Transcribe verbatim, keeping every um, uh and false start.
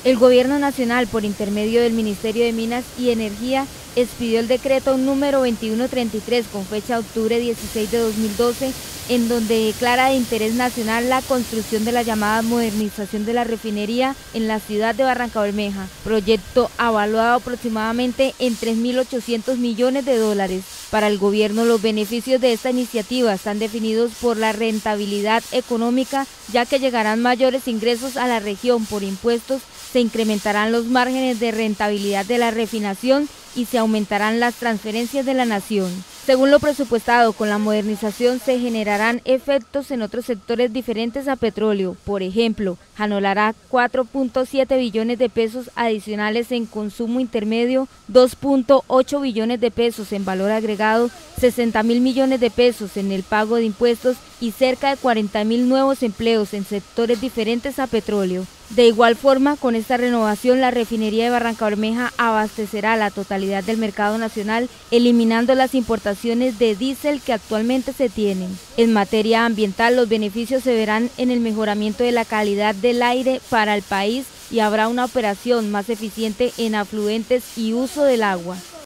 El Gobierno Nacional, por intermedio del Ministerio de Minas y Energía, expidió el decreto número veintiuno treinta y tres con fecha de octubre dieciséis de dos mil doce, en donde declara de interés nacional la construcción de la llamada modernización de la refinería en la ciudad de Barrancabermeja, proyecto avaluado aproximadamente en tres mil ochocientos millones de dólares. Para el gobierno, los beneficios de esta iniciativa están definidos por la rentabilidad económica, ya que llegarán mayores ingresos a la región por impuestos, se incrementarán los márgenes de rentabilidad de la refinación y se aumentarán las transferencias de la nación. Según lo presupuestado, con la modernización se generarán efectos en otros sectores diferentes a petróleo. Por ejemplo, generará cuatro punto siete billones de pesos adicionales en consumo intermedio, dos punto ocho billones de pesos en valor agregado, sesenta mil millones de pesos en el pago de impuestos y cerca de cuarenta mil nuevos empleos en sectores diferentes a petróleo. De igual forma, con esta renovación, la refinería de Barrancabermeja abastecerá la totalidad del mercado nacional, eliminando las importaciones de diésel que actualmente se tienen. En materia ambiental, los beneficios se verán en el mejoramiento de la calidad del aire para el país y habrá una operación más eficiente en afluentes y uso del agua.